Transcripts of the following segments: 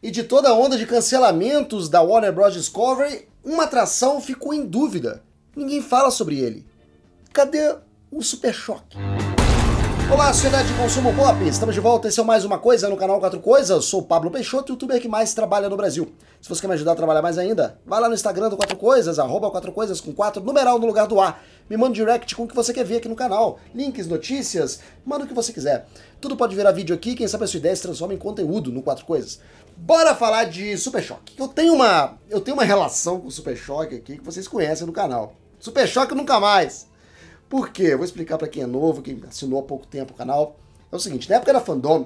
E de toda a onda de cancelamentos da Warner Bros. Discovery, uma atração ficou em dúvida. Ninguém fala sobre ele. Cadê o Super Choque? Olá, sociedade de consumo pop! Estamos de volta, esse é mais uma coisa no canal 4 Coisas. Eu sou o Pablo Peixoto, youtuber que mais trabalha no Brasil. Se você quer me ajudar a trabalhar mais ainda, vai lá no Instagram do 4 Coisas, @4coisas com 4, numeral no lugar do A. Me manda um direct com o que você quer ver aqui no canal. Links, notícias, manda o que você quiser. Tudo pode virar vídeo aqui, quem sabe a sua ideia se transforma em conteúdo no 4 Coisas. Bora falar de Super Choque. Eu tenho uma relação com o Super Choque aqui que vocês conhecem no canal. Super Choque nunca mais. Por quê? Eu vou explicar pra quem é novo, quem assinou há pouco tempo o canal. É o seguinte, na época da Fandom,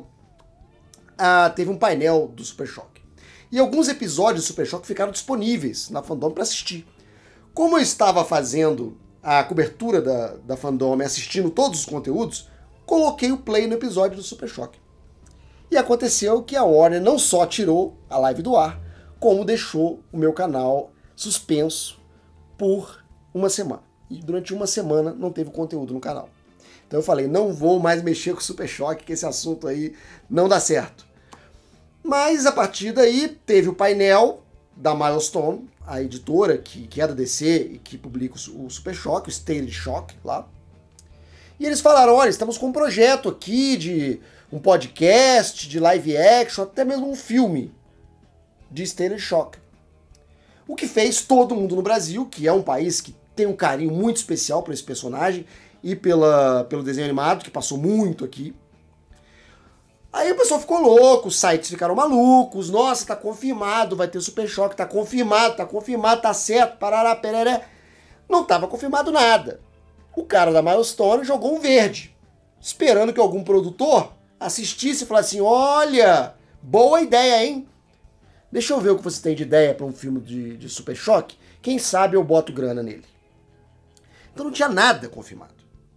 teve um painel do Super Choque. E alguns episódios do Super Choque ficaram disponíveis na Fandom pra assistir. Como eu estava fazendo a cobertura da Fandom e assistindo todos os conteúdos, coloquei o play no episódio do Super Choque. E aconteceu que a Warner não só tirou a live do ar, como deixou o meu canal suspenso por uma semana. E durante uma semana não teve conteúdo no canal. Então eu falei, não vou mais mexer com o Super Choque, que esse assunto aí não dá certo. Mas a partir daí teve o painel da Milestone, a editora que é da DC e que publica o Super Choque, o State Shock lá. E eles falaram, olha, estamos com um projeto aqui de um podcast, de live action, até mesmo um filme de State Shock. O que fez todo mundo no Brasil, que é um país que tem um carinho muito especial por esse personagem e pelo desenho animado, que passou muito aqui. Aí o pessoal ficou louco, os sites ficaram malucos, nossa, tá confirmado, vai ter Super Choque, tá confirmado, tá certo, parará, pereré. Não tava confirmado nada. O cara da Milestone jogou um verde, esperando que algum produtor assistisse e falasse assim, olha, boa ideia, hein? Deixa eu ver o que você tem de ideia para um filme de Super Choque, quem sabe eu boto grana nele. Então não tinha nada confirmado.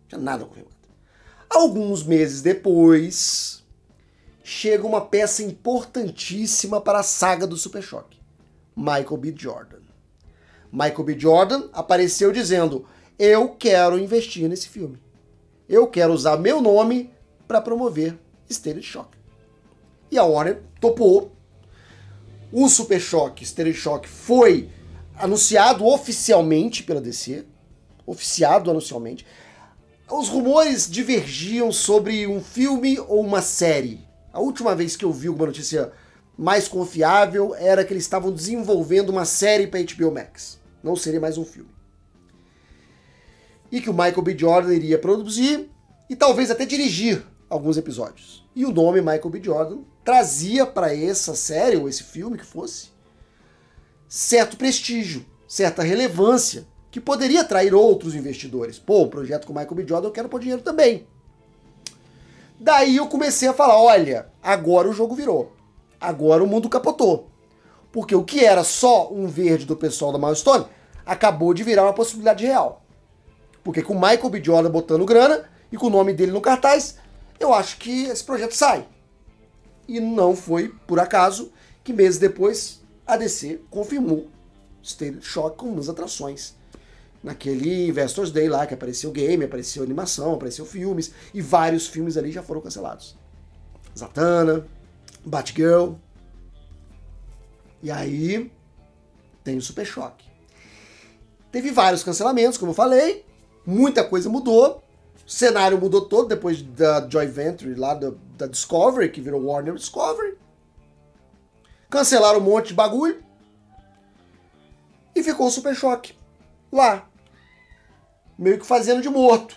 Alguns meses depois, chega uma peça importantíssima para a saga do Super Choque. Michael B. Jordan. Michael B. Jordan apareceu dizendo, eu quero investir nesse filme. Eu quero usar meu nome para promover State Shock. E a Warner topou. O Super Choque, State Shock, foi anunciado oficialmente pela DC. Anuncialmente. Os rumores divergiam sobre um filme ou uma série. A última vez que eu vi uma notícia mais confiável era que eles estavam desenvolvendo uma série para HBO Max. Não seria mais um filme. E que o Michael B. Jordan iria produzir e talvez até dirigir alguns episódios. E o nome Michael B. Jordan trazia para essa série, ou esse filme que fosse, certo prestígio, certa relevância, que poderia atrair outros investidores. Pô, um projeto com o Michael B. Jordan, eu quero pôr dinheiro também. Daí eu comecei a falar, olha, agora o jogo virou. Agora o mundo capotou. Porque o que era só um verde do pessoal da Milestone, acabou de virar uma possibilidade real. Porque com o Michael B. Jordan botando grana, e com o nome dele no cartaz, eu acho que esse projeto sai. E não foi por acaso que meses depois a DC confirmou State Shock com umas atrações. Naquele Investors Day lá, que apareceu game, apareceu animação, apareceu filmes, e vários filmes ali já foram cancelados. Zatanna, Batgirl. E aí tem o Super Choque. Teve vários cancelamentos, como eu falei, muita coisa mudou, o cenário mudou todo depois da joint venture lá da Discovery, que virou Warner Discovery. Cancelaram um monte de bagulho e ficou o Super Choque lá, meio que fazendo de morto.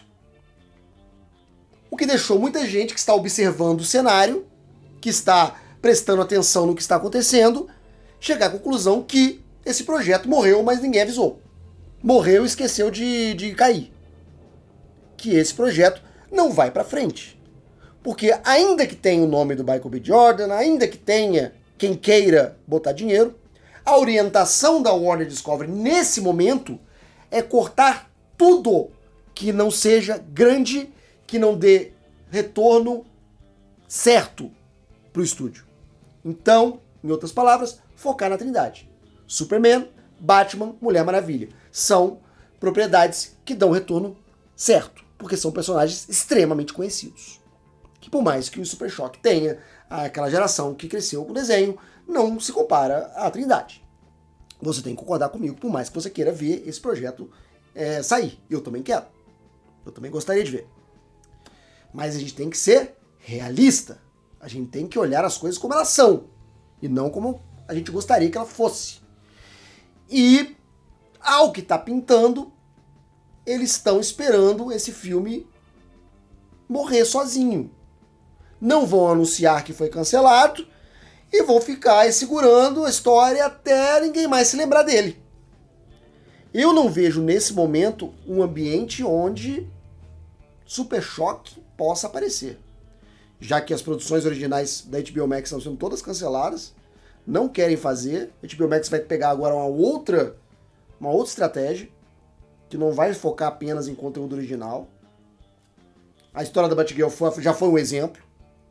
O que deixou muita gente que está observando o cenário, que está prestando atenção no que está acontecendo, chegar à conclusão que esse projeto morreu, mas ninguém avisou. Morreu e esqueceu de cair. Que esse projeto não vai para frente. Porque ainda que tenha o nome do Michael B. Jordan, ainda que tenha quem queira botar dinheiro, a orientação da Warner Discovery nesse momento é cortar tudo que não seja grande, que não dê retorno certo para o estúdio. Então, em outras palavras, focar na Trindade. Superman, Batman, Mulher Maravilha. São propriedades que dão retorno certo, porque são personagens extremamente conhecidos. Que por mais que o Super Choque tenha aquela geração que cresceu com o desenho, não se compara à Trindade. Você tem que concordar comigo, por mais que você queira ver esse projeto sair. Eu também quero. Eu também gostaria de ver. Mas a gente tem que ser realista. A gente tem que olhar as coisas como elas são. E não como a gente gostaria que ela fosse. E, ao que está pintando, eles estão esperando esse filme morrer sozinho. Não vão anunciar que foi cancelado e vão ficar segurando a história até ninguém mais se lembrar dele. Eu não vejo nesse momento um ambiente onde Super Choque possa aparecer. Já que as produções originais da HBO Max estão sendo todas canceladas, não querem fazer. A HBO Max vai pegar agora uma outra estratégia, que não vai focar apenas em conteúdo original. A história da Batgirl já foi um exemplo.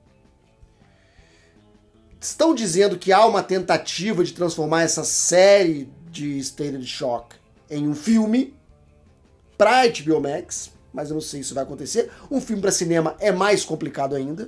Estão dizendo que há uma tentativa de transformar essa série de State of Shock em um filme para HBO Max, mas eu não sei se isso vai acontecer. Um filme para cinema é mais complicado ainda.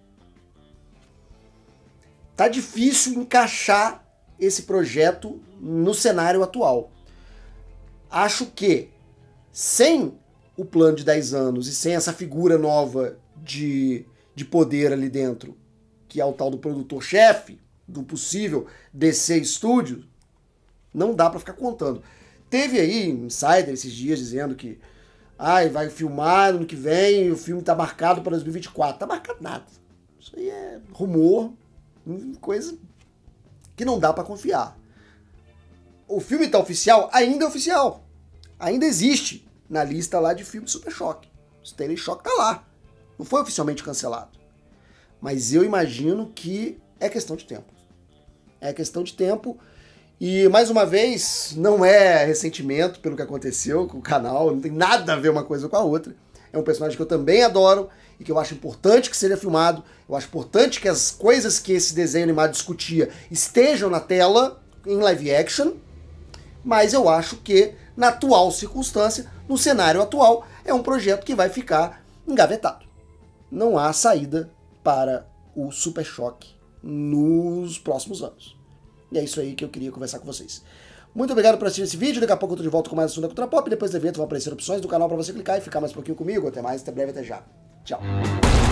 Tá difícil encaixar esse projeto no cenário atual. Acho que sem o plano de 10 anos e sem essa figura nova de poder ali dentro, que é o tal do produtor-chefe, do possível DC Studio, não dá pra ficar contando. Teve aí insider esses dias dizendo que vai filmar no ano que vem e o filme tá marcado para 2024. Tá marcado nada. Isso aí é rumor, coisa que não dá pra confiar. O filme tá oficial? Ainda é oficial. Ainda existe na lista lá de filmes Super Choque. Stanley Shock tá lá. Não foi oficialmente cancelado. Mas eu imagino que é questão de tempo. É questão de tempo. E, mais uma vez, não é ressentimento pelo que aconteceu com o canal. Não tem nada a ver uma coisa com a outra. É um personagem que eu também adoro e que eu acho importante que seja filmado. Eu acho importante que as coisas que esse desenho animado discutia estejam na tela, em live action. Mas eu acho que, na atual circunstância, no cenário atual, é um projeto que vai ficar engavetado. Não há saída para o Super Choque nos próximos anos. E é isso aí que eu queria conversar com vocês. Muito obrigado por assistir esse vídeo. Daqui a pouco eu tô de volta com mais assunto da Cultura Pop. Depois do evento vão aparecer opções do canal para você clicar e ficar mais um pouquinho comigo. Até mais, até breve, até já. Tchau.